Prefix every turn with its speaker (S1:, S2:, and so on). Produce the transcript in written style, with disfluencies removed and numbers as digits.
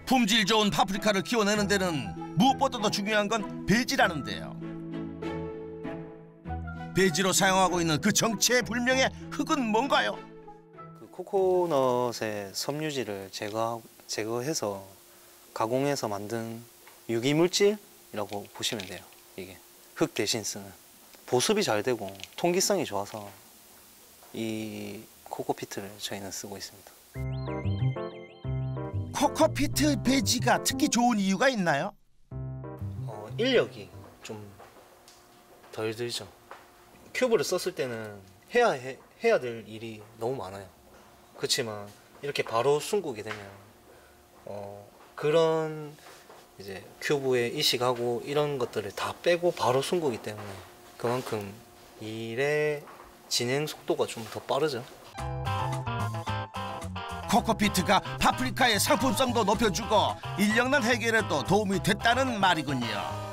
S1: 품질 좋은 파프리카를 키워내는 데는 무엇보다도 중요한 건 배지라는데요. 배지로 사용하고 있는 그 정체불명의 흙은 뭔가요?
S2: 그 코코넛의 섬유질을 제거해서 가공해서 만든 유기물질이라고 보시면 돼요. 이게 흙 대신 쓰는. 보습이 잘 되고 통기성이 좋아서 이 코코피트를 저희는 쓰고 있습니다.
S1: 코코피트 배지가 특히 좋은 이유가 있나요?
S2: 인력이 좀 덜 들죠. 큐브를 썼을 때는 해야 될 일이 너무 많아요. 그렇지만 이렇게 바로 숨기게 되면 그런 이제 큐브에 이식하고 이런 것들을 다 빼고 바로 숨기기 때문에 그만큼 일의 진행 속도가 좀 더 빠르죠.
S1: 코코피트가 파프리카의 상품성도 높여주고 인력난 해결에도 도움이 됐다는 말이군요.